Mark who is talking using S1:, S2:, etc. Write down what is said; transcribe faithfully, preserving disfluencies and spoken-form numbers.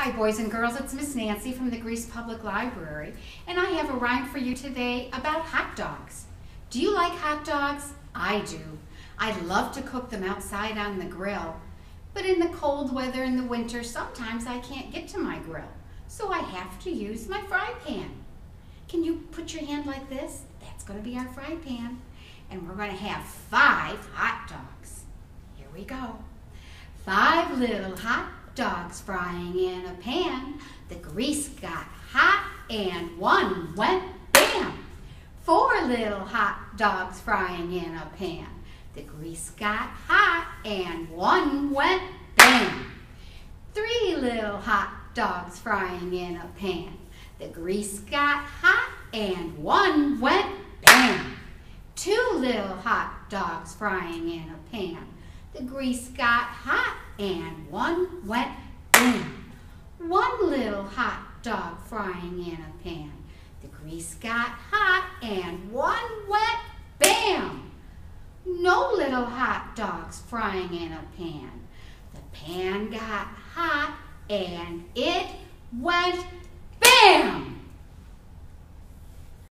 S1: Hi boys and girls, it's Miss Nancy from the Greece Public Library, and I have a rhyme for you today about hot dogs. Do you like hot dogs? I do. I love to cook them outside on the grill, but in the cold weather in the winter, sometimes I can't get to my grill, so I have to use my fry pan. Can you put your hand like this? That's going to be our fry pan, and we're going to have five hot dogs. Here we go. Five little hot dogs frying in a pan. The grease got hot and one went bam. Four little hot dogs frying in a pan. The grease got hot and one went bam. Three little hot dogs frying in a pan. The grease got hot and one went bam. Two little hot dogs frying in a pan. The grease got hot and one went bam. One little hot dog frying in a pan. The grease got hot and one went bam. No little hot dogs frying in a pan. The pan got hot and it went bam.